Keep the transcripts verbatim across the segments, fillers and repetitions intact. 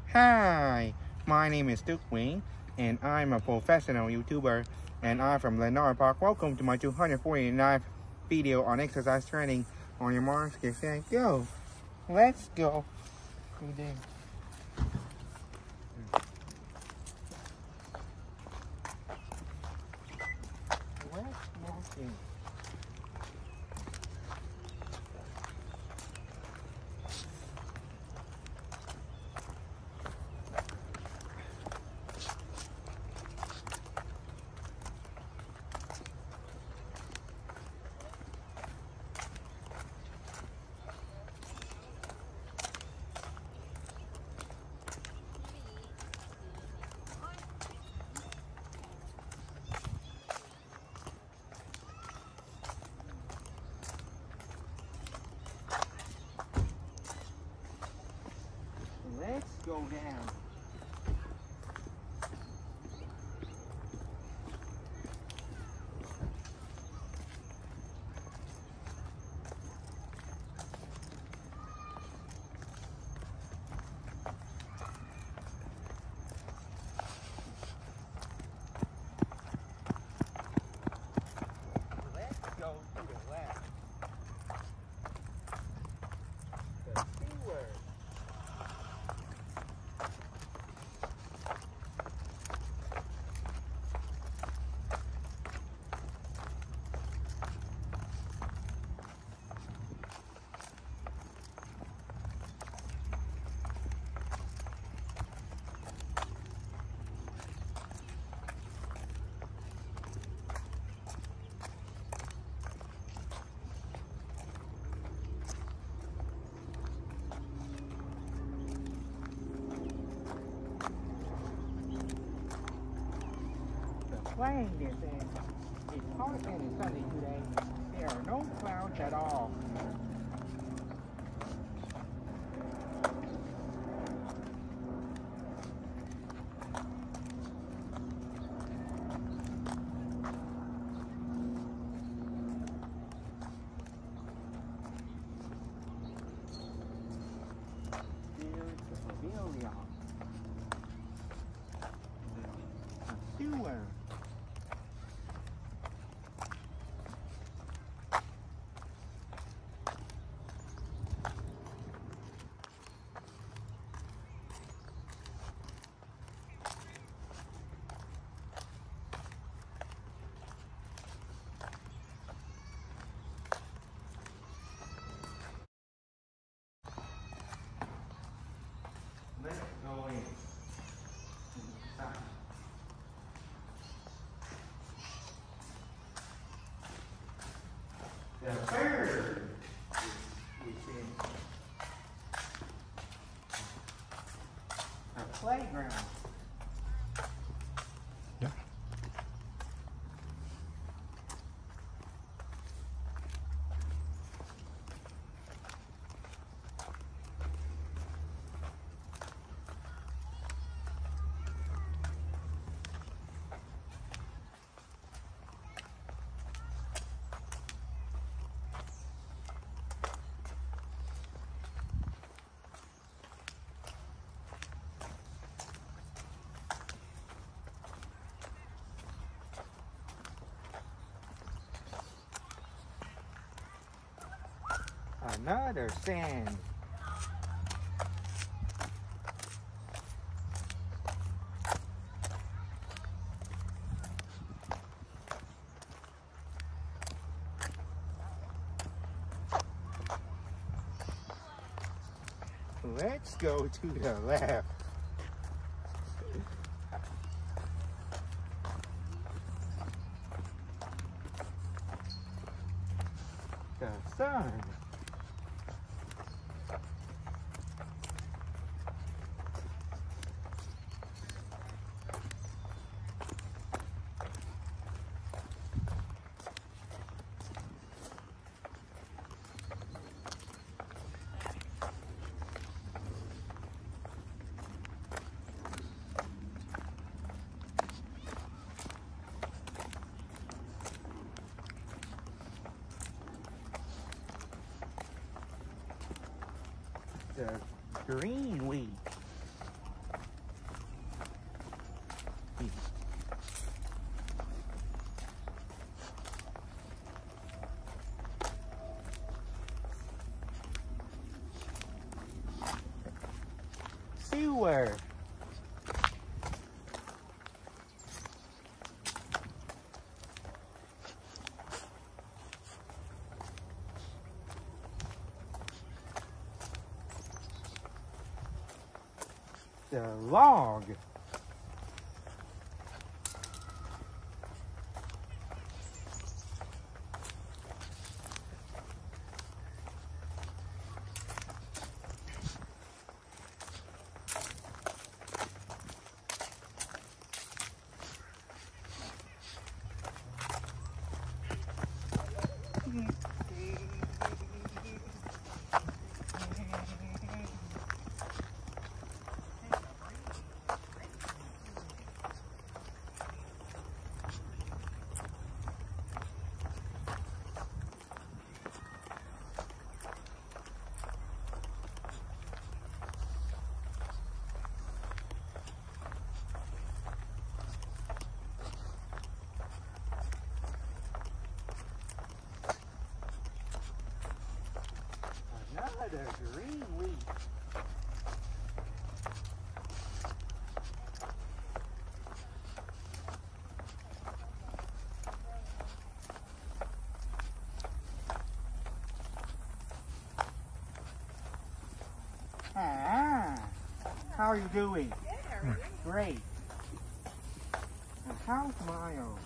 Hi, my name is Duke Wing, and I'm a professional YouTuber, and I'm from Lenora Park. Welcome to my two hundred forty-ninth video on exercise training. On your marks, get set, go. Let's go. Go there. Let's walk in. Let's go down. Let's go to the left. The C word. Rain this in. It's hot and sunny today. There are no clouds at all. Here's the pavilion. The sewer. Let's go in. The bird is in a playground. Yeah. Another sand. Let's go to the left. The sun. The green weed. everywhere. The log. Another green leaf. Ah, how are you doing? Good. Great. And how's Miles?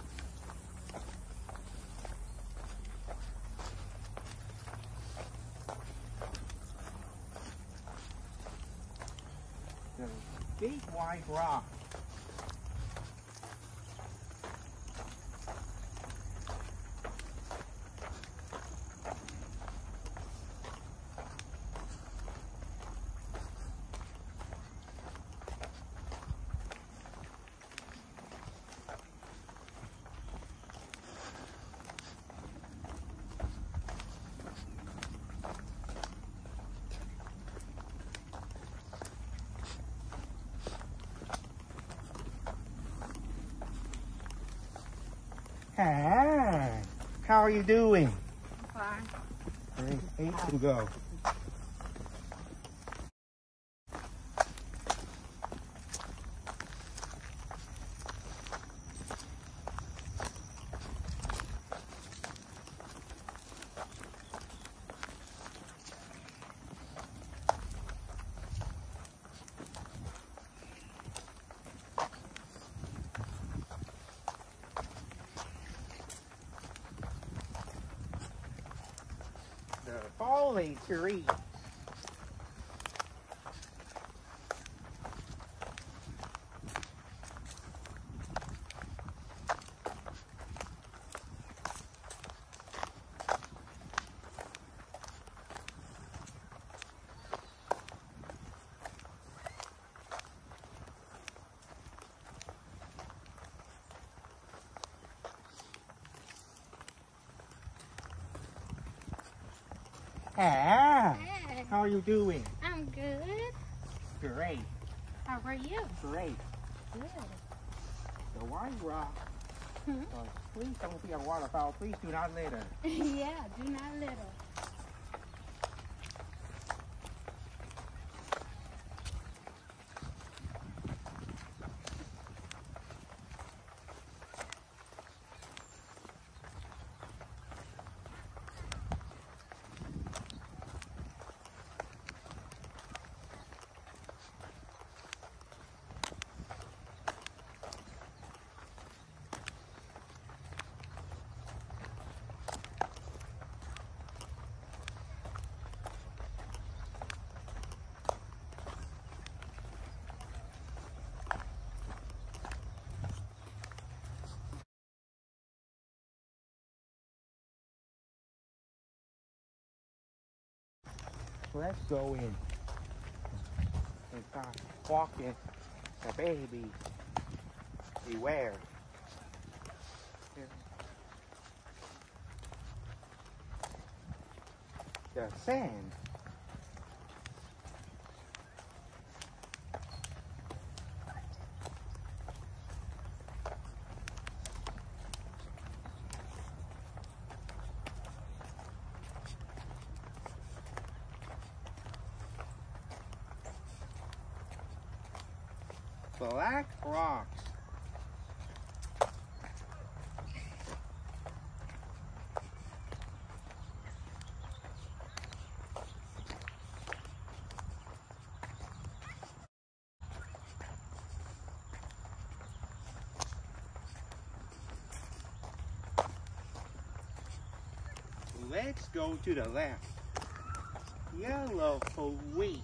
The big white rock. Ah, how are you doing? Fine. Great. Eight to go. The falling tree. Ah, Hey, how are you doing? I'm good. Great, How are you? great. Good. The white rock. Hmm? Uh, please don't be a waterfowl. Please do not litter. Yeah, do not litter. Let's go in and start walking the baby. Beware. The sand. black rocks. Let's go to the left. Yellow for wheat.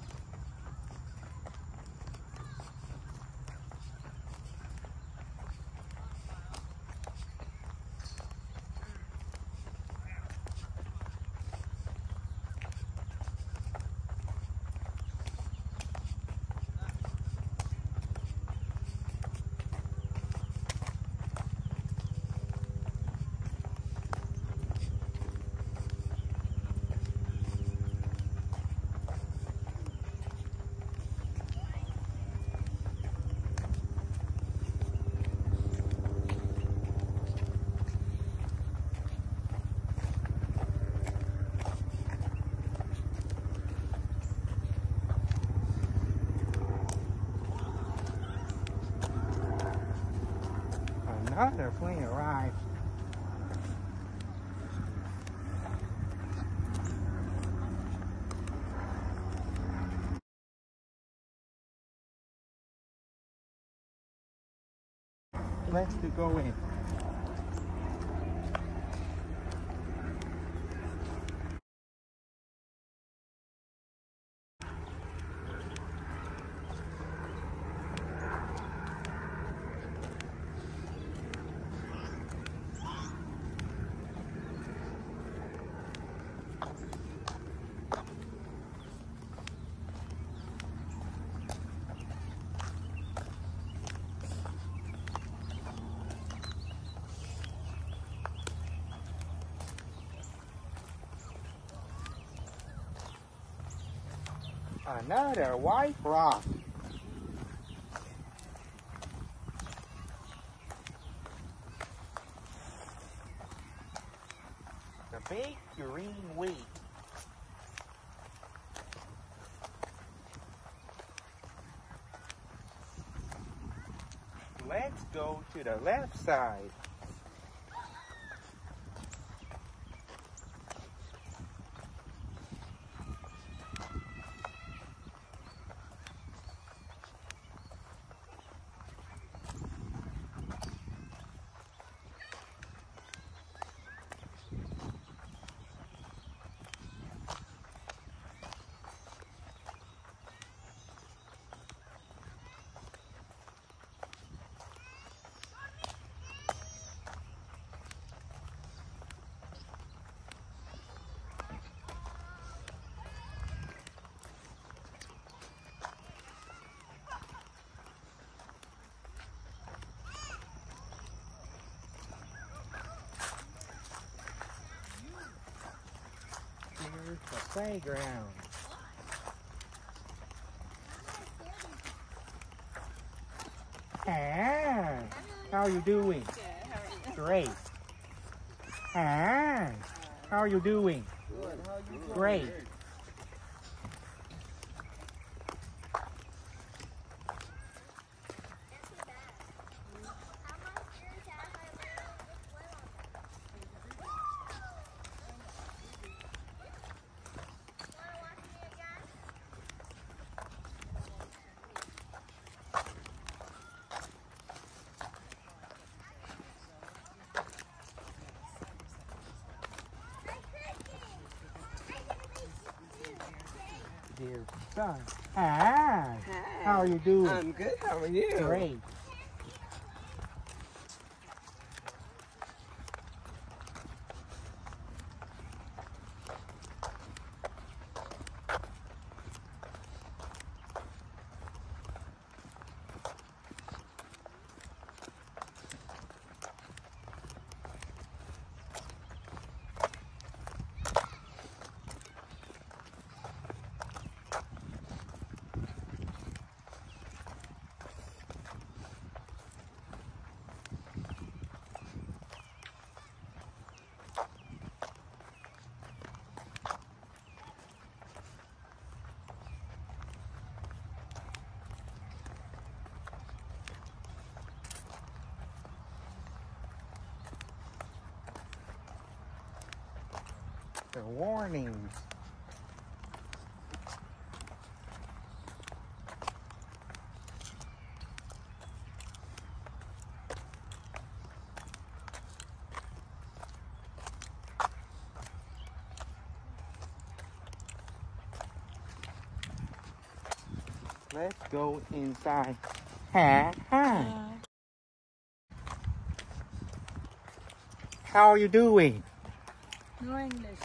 Another plane arrived. Let's go in. Another white rock. The big green wheat. Let's go to the left side. Here's the playground. Ah, how are you doing? Good. How are you? Great. Ah, how are you doing? Good. How are you doing? Great. Dear son. Hi. Hi. How are you doing? I'm good. How are you? Great. warnings. Let's go inside. Hi, hi. How are you doing? No English.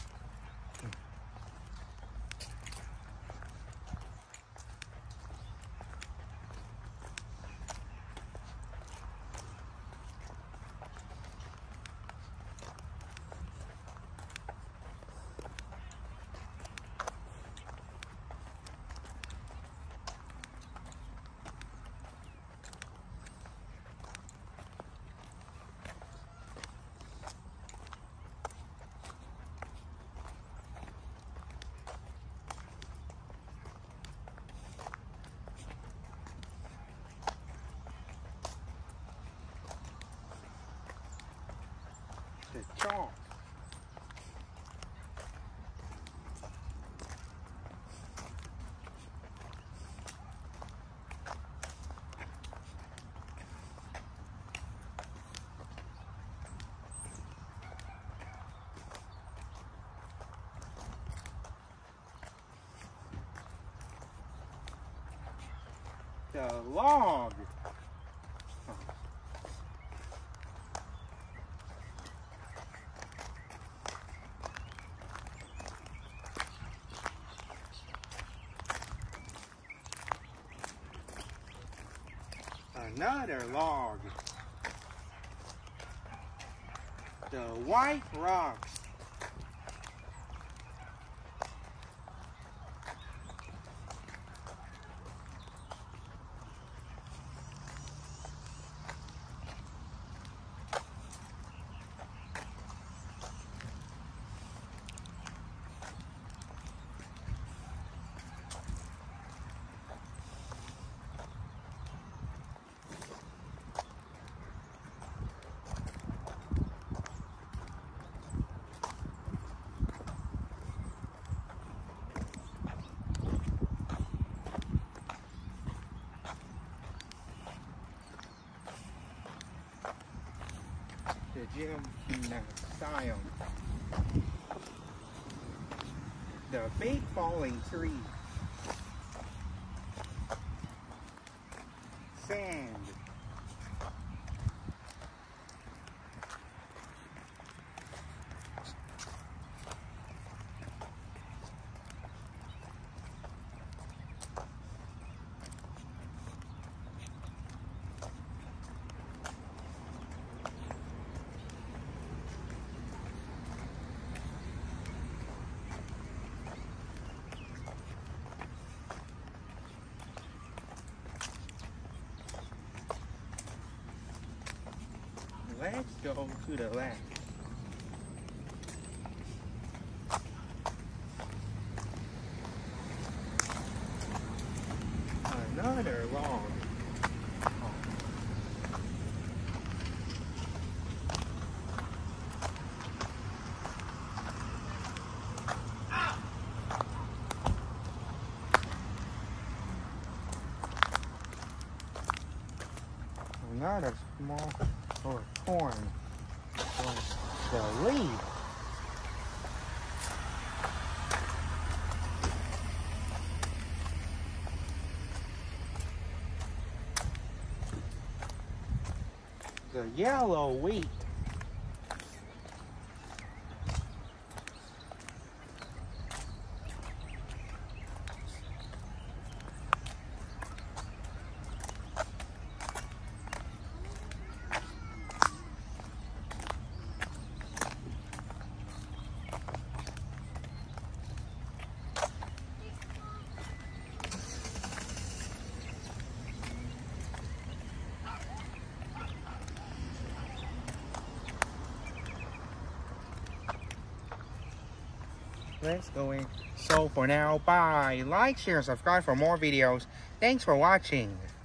The chalk. The log. Another log. The white rocks. The gymnasium. The big falling tree. Sand. Let's go to the left. Another log. Another small or corn or the leaf. The yellow wheat. Let's go in. So for now, bye. Like, share, and subscribe for more videos. Thanks for watching.